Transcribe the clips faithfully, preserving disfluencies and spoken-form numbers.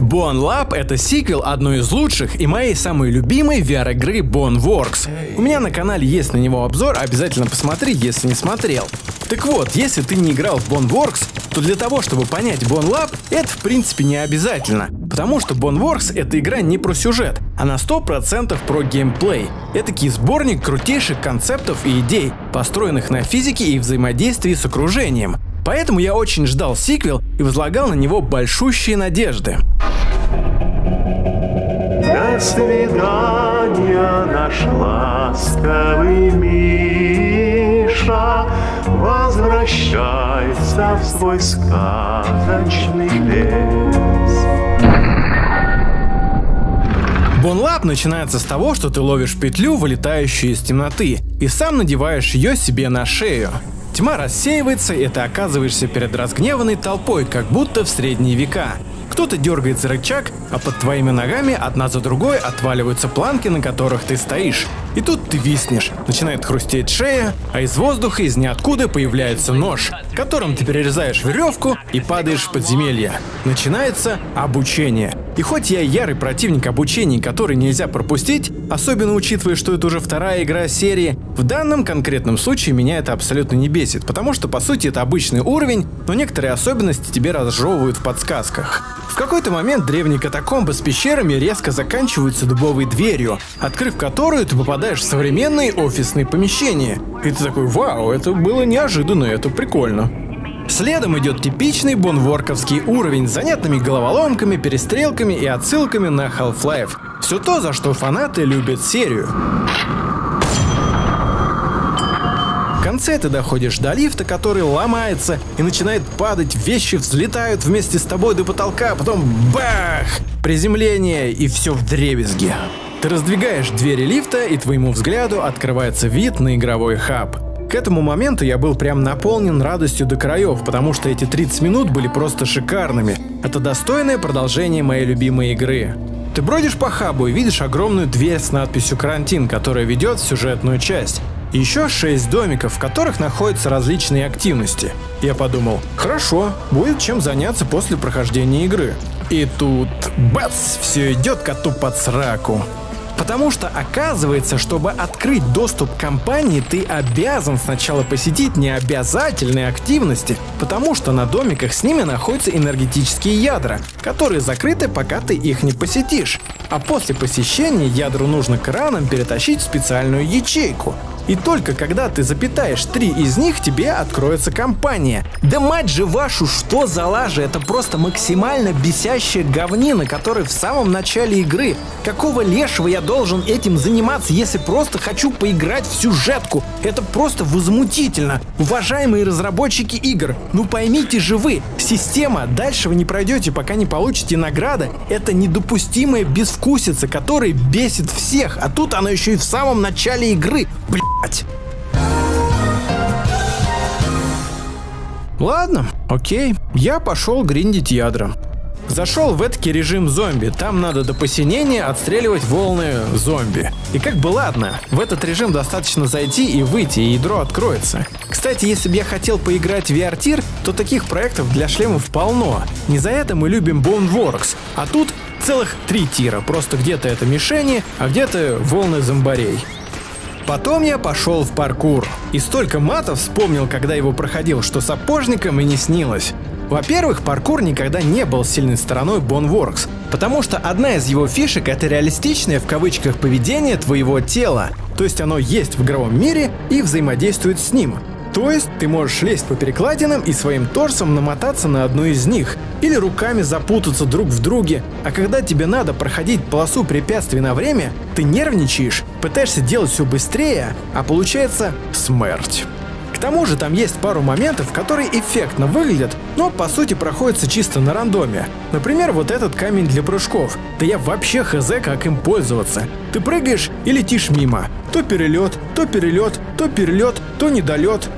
Bone Lab — это сиквел одной из лучших и моей самой любимой ви ар-игры Boneworks. У меня на канале есть на него обзор, обязательно посмотри, если не смотрел. Так вот, если ты не играл в Boneworks, то для того, чтобы понять Bone Lab, это в принципе не обязательно. Потому что Boneworks — это игра не про сюжет, а на сто процентов про геймплей. Этакий сборник крутейших концептов и идей, построенных на физике и взаимодействии с окружением. Поэтому я очень ждал сиквел и возлагал на него большущие надежды. До свидания, наш ласковый Миша, возвращайся в свой сказочный лес. Bone Lab начинается с того, что ты ловишь петлю, вылетающую из темноты, и сам надеваешь ее себе на шею. Тьма рассеивается, и ты оказываешься перед разгневанной толпой, как будто в средние века. Кто-то дергает за рычаг, а под твоими ногами одна за другой отваливаются планки, на которых ты стоишь. И тут ты виснешь, начинает хрустеть шея, а из воздуха из ниоткуда появляется нож, которым ты перерезаешь веревку и падаешь в подземелье. Начинается обучение. И хоть я ярый противник обучений, который нельзя пропустить, особенно учитывая, что это уже вторая игра серии, в данном конкретном случае меня это абсолютно не бесит, потому что по сути это обычный уровень, но некоторые особенности тебе разжевывают в подсказках. В какой-то момент древние катакомбы с пещерами резко заканчиваются дубовой дверью, открыв которую ты попадаешь в современные офисные помещения. И ты такой: вау, это было неожиданно, это прикольно. Следом идет типичный бонворковский уровень с занятными головоломками, перестрелками и отсылками на Half-Life. Все то, за что фанаты любят серию. В конце ты доходишь до лифта, который ломается и начинает падать, вещи взлетают вместе с тобой до потолка, а потом бах! Приземление, и все вдребезги. Ты раздвигаешь двери лифта, и твоему взгляду открывается вид на игровой хаб. К этому моменту я был прям наполнен радостью до краев, потому что эти тридцать минут были просто шикарными. Это достойное продолжение моей любимой игры. Ты бродишь по хабу и видишь огромную дверь с надписью «Карантин», которая ведет в сюжетную часть. И еще шесть домиков, в которых находятся различные активности. Я подумал: хорошо, будет чем заняться после прохождения игры. И тут бац, все идет коту под сраку. Потому что оказывается, чтобы открыть доступ к компании, ты обязан сначала посетить необязательные активности, потому что на домиках с ними находятся энергетические ядра, которые закрыты, пока ты их не посетишь. А после посещения ядру нужно краном перетащить в специальную ячейку. И только когда ты запитаешь три из них, тебе откроется компания. Да мать же вашу, что за лажа? Это просто максимально бесящая говнина, которая в самом начале игры. Какого лешего я должен этим заниматься, если просто хочу поиграть в сюжетку? Это просто возмутительно. Уважаемые разработчики игр, ну поймите же вы, система «дальше вы не пройдете, пока не получите награды» — это недопустимая безвкусица, которая бесит всех, а тут она еще и в самом начале игры. Блять. Ладно, окей, я пошел гриндить ядра. Зашел в эдакий режим зомби, там надо до посинения отстреливать волны зомби. И как бы ладно, в этот режим достаточно зайти и выйти, и ядро откроется. Кстати, если бы я хотел поиграть в ви ар-тир, то таких проектов для шлемов полно. Не за это мы любим Boneworks, а тут целых три тира, просто где-то это мишени, а где-то волны зомбарей. Потом я пошел в паркур. И столько матов вспомнил, когда его проходил, что сапожникам и не снилось. Во-первых, паркур никогда не был сильной стороной Boneworks, потому что одна из его фишек — это реалистичное в кавычках поведение твоего тела. То есть оно есть в игровом мире и взаимодействует с ним. То есть ты можешь лезть по перекладинам и своим торсом намотаться на одну из них, или руками запутаться друг в друге, а когда тебе надо проходить полосу препятствий на время, ты нервничаешь, пытаешься делать все быстрее, а получается смерть. К тому же там есть пару моментов, которые эффектно выглядят, но по сути проходятся чисто на рандоме. Например, вот этот камень для прыжков. Да я вообще хз, как им пользоваться. Ты прыгаешь и летишь мимо. То перелет, то перелет, то перелет, то недолет.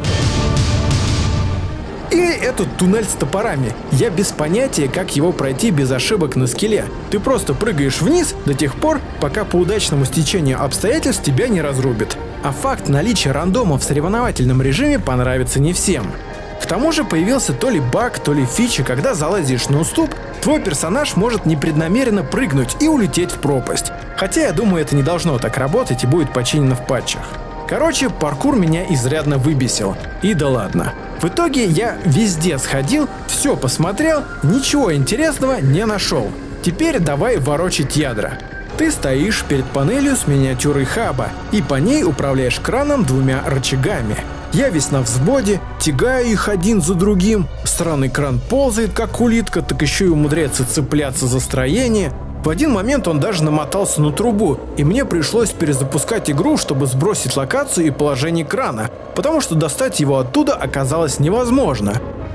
Или этот туннель с топорами. Я без понятия, как его пройти без ошибок на скилле. Ты просто прыгаешь вниз до тех пор, пока по удачному стечению обстоятельств тебя не разрубит. А факт наличия рандома в соревновательном режиме понравится не всем. К тому же появился то ли баг, то ли фича, когда залазишь на уступ, твой персонаж может непреднамеренно прыгнуть и улететь в пропасть. Хотя я думаю, это не должно так работать и будет починено в патчах. Короче, паркур меня изрядно выбесил. И да ладно. В итоге я везде сходил, все посмотрел, ничего интересного не нашел. Теперь давай ворочать ядра. Ты стоишь перед панелью с миниатюрой хаба и по ней управляешь краном двумя рычагами. Я весь на взводе, тягаю их один за другим. Странный кран ползает, как улитка, так еще и умудряется цепляться за строение. В один момент он даже намотался на трубу, и мне пришлось перезапускать игру, чтобы сбросить локацию и положение крана, потому что достать его оттуда оказалось невозможно.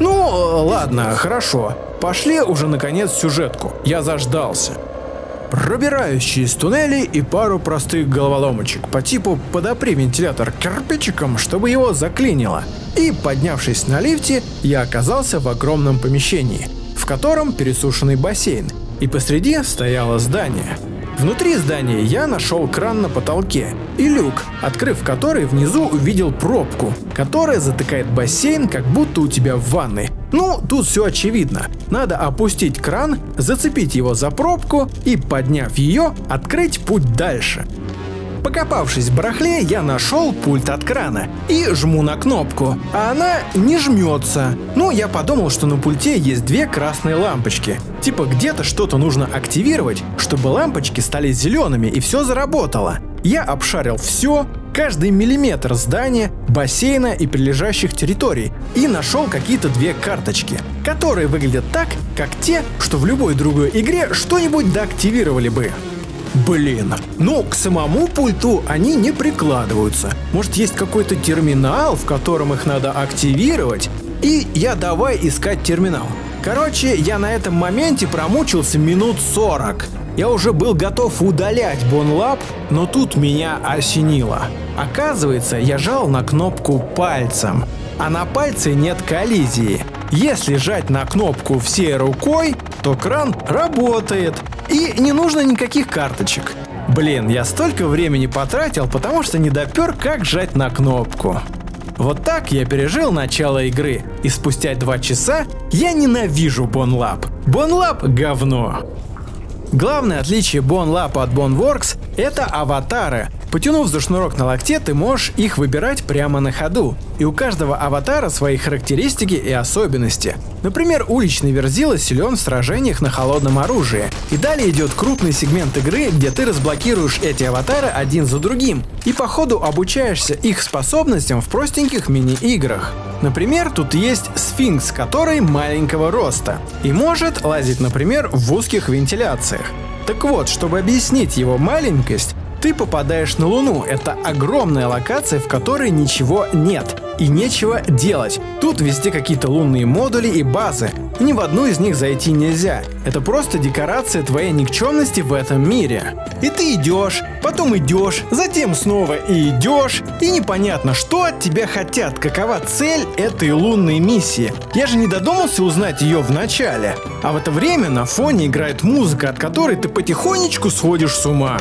Ну, ладно, хорошо. Пошли уже наконец в сюжетку. Я заждался. Пробираюсь через туннели и пару простых головоломочек по типу «подопри вентилятор кирпичиком, чтобы его заклинило». И, поднявшись на лифте, я оказался в огромном помещении, в котором пересушенный бассейн, и посреди стояло здание. Внутри здания я нашел кран на потолке и люк, открыв который, внизу увидел пробку, которая затыкает бассейн, как будто у тебя в ванной. Ну, тут все очевидно. Надо опустить кран, зацепить его за пробку и, подняв ее, открыть путь дальше. Покопавшись в барахле, я нашел пульт от крана и жму на кнопку, а она не жмется. Ну, я подумал, что на пульте есть две красные лампочки. Типа где-то что-то нужно активировать, чтобы лампочки стали зелеными и все заработало. Я обшарил все, каждый миллиметр здания, бассейна и прилежащих территорий и нашел какие-то две карточки, которые выглядят так, как те, что в любой другой игре что-нибудь доактивировали бы. Блин, ну к самому пульту они не прикладываются. Может, есть какой-то терминал, в котором их надо активировать? И я давай искать терминал. Короче, я на этом моменте промучился минут сорок. Я уже был готов удалять Bonelab, но тут меня осенило. Оказывается, я жал на кнопку пальцем, а на пальце нет коллизии. Если жать на кнопку всей рукой, то кран работает. И не нужно никаких карточек. Блин, я столько времени потратил, потому что не допер, как жать на кнопку. Вот так я пережил начало игры, и спустя два часа я ненавижу Bonelab. Bonelab — говно. Главное отличие Bonelab от Boneworks — это аватары. Потянув за шнурок на локте, ты можешь их выбирать прямо на ходу. И у каждого аватара свои характеристики и особенности. Например, уличный Верзила силен в сражениях на холодном оружии. И далее идет крупный сегмент игры, где ты разблокируешь эти аватары один за другим. И по ходу обучаешься их способностям в простеньких мини-играх. Например, тут есть Сфинкс, который маленького роста. И может лазить, например, в узких вентиляциях. Так вот, чтобы объяснить его маленькость, ты попадаешь на Луну. Это огромная локация, в которой ничего нет и нечего делать. Тут везде какие-то лунные модули и базы. Ни в одну из них зайти нельзя. Это просто декорация твоей никчемности в этом мире. И ты идешь, потом идешь, затем снова и идешь, и непонятно, что от тебя хотят, какова цель этой лунной миссии. Я же не додумался узнать ее в начале. А в это время на фоне играет музыка, от которой ты потихонечку сходишь с ума.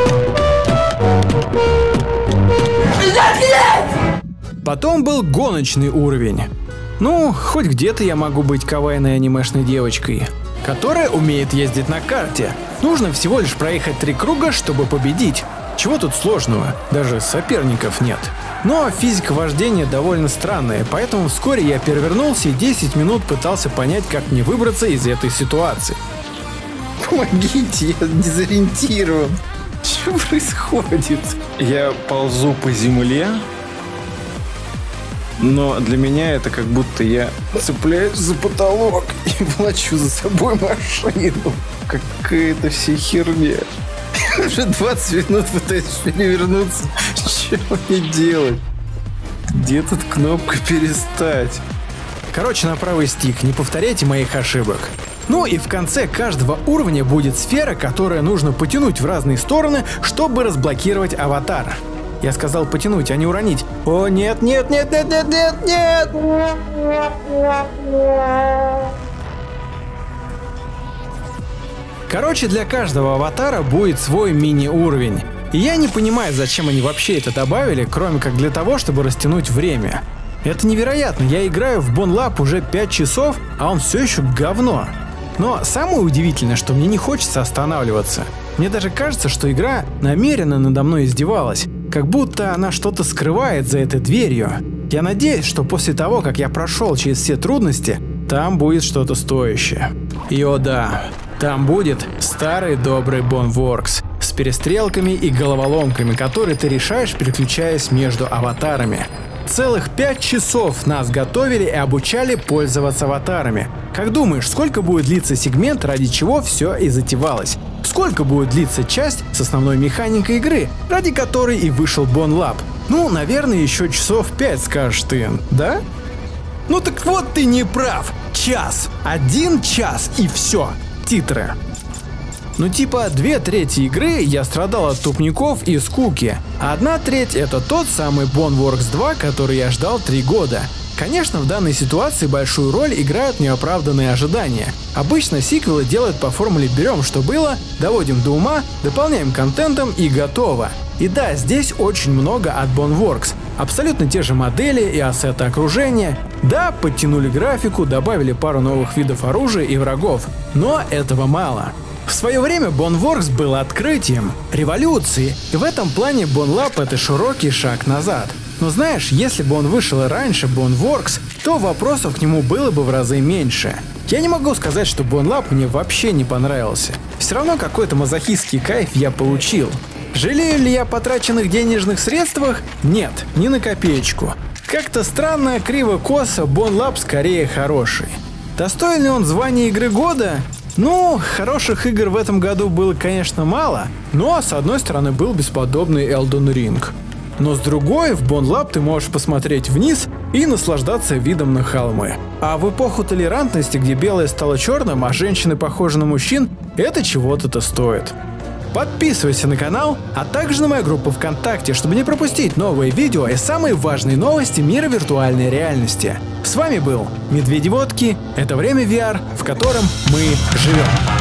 Потом был гоночный уровень. Ну, хоть где-то я могу быть кавайной анимешной девочкой, которая умеет ездить на карте. Нужно всего лишь проехать три круга, чтобы победить. Чего тут сложного? Даже соперников нет. Но физика вождения довольно странная, поэтому вскоре я перевернулся и десять минут пытался понять, как мне выбраться из этой ситуации. Помогите, я дезориентирован. Что происходит? Я ползу по земле, но для меня это как будто я цепляюсь за потолок и волочу за собой машину. Какая-то вся херня. Уже двадцать минут пытаюсь перевернуться. Что мне делать? Где тут кнопка перестать? Короче, на правый стик, не повторяйте моих ошибок. Ну и в конце каждого уровня будет сфера, которую нужно потянуть в разные стороны, чтобы разблокировать аватар. Я сказал потянуть, а не уронить. О, нет, нет, нет, нет, нет, нет, нет! Короче, для каждого аватара будет свой мини-уровень. И я не понимаю, зачем они вообще это добавили, кроме как для того, чтобы растянуть время. Это невероятно, я играю в Bone Lab уже пять часов, а он все еще говно. Но самое удивительное, что мне не хочется останавливаться. Мне даже кажется, что игра намеренно надо мной издевалась, как будто она что-то скрывает за этой дверью. Я надеюсь, что после того, как я прошел через все трудности, там будет что-то стоящее. И о да, там будет старый добрый Boneworks с перестрелками и головоломками, которые ты решаешь, переключаясь между аватарами. Целых пять часов нас готовили и обучали пользоваться аватарами. Как думаешь, сколько будет длиться сегмент, ради чего все и затевалось? Сколько будет длиться часть с основной механикой игры, ради которой и вышел Bone Lab? Ну, наверное, еще часов пять, скажешь ты, да? Ну так вот ты не прав. Час. Один час и все. Титры. Ну типа две трети игры я страдал от тупников и скуки, а одна треть это тот самый Boneworks два, который я ждал три года. Конечно, в данной ситуации большую роль играют неоправданные ожидания. Обычно сиквелы делают по формуле «берем, что было, доводим до ума, дополняем контентом и готово». И да, здесь очень много от Boneworks. Абсолютно те же модели и ассеты окружения. Да, подтянули графику, добавили пару новых видов оружия и врагов. Но этого мало. В свое время Boneworks был открытием, революцией, и в этом плане Bone Lab это широкий шаг назад. Но знаешь, если бы он вышел раньше Boneworks, то вопросов к нему было бы в разы меньше. Я не могу сказать, что Bone Lab мне вообще не понравился. Все равно какой-то мазохистский кайф я получил. Жалею ли я о потраченных денежных средствах? Нет, ни на копеечку. Как-то странно, криво-косо, Bone Lab скорее хороший. Достоин ли он звания игры года? Ну, хороших игр в этом году было, конечно, мало, но с одной стороны был бесподобный Elden Ring. Но с другой, в Bone Lab ты можешь посмотреть вниз и наслаждаться видом на холмы. А в эпоху толерантности, где белое стало черным, а женщины похожи на мужчин, это чего-то стоит. Подписывайся на канал, а также на мою группу ВКонтакте, чтобы не пропустить новые видео и самые важные новости мира виртуальной реальности. С вами был Медведи Водки, это время ви ар, в котором мы живем.